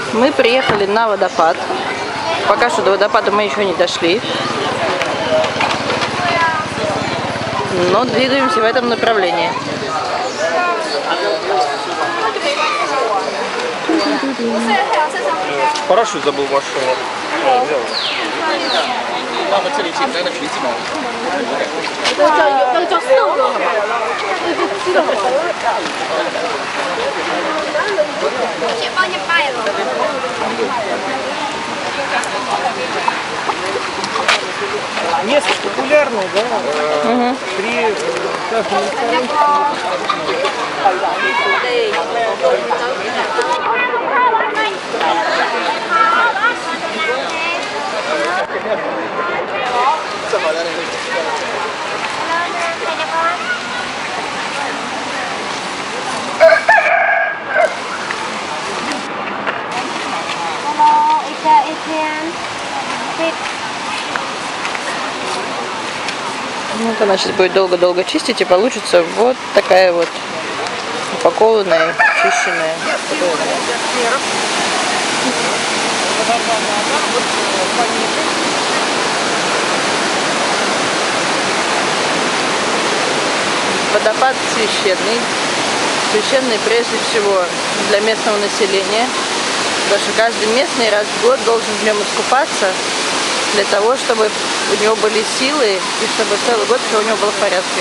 Мы приехали на водопад. Пока что до водопада мы еще не дошли. Но двигаемся в этом направлении. Парашют забыл в машине. Место популярное, да? При каждом ресторане. Вот она сейчас будет долго-долго чистить, и получится вот такая вот упакованная, чищенная. Водопад священный. Священный прежде всего для местного населения, потому что каждый местный раз в год должен в нем искупаться, для того, чтобы у него были силы и чтобы целый год все у него было в порядке.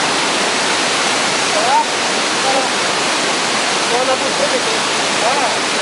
Она будет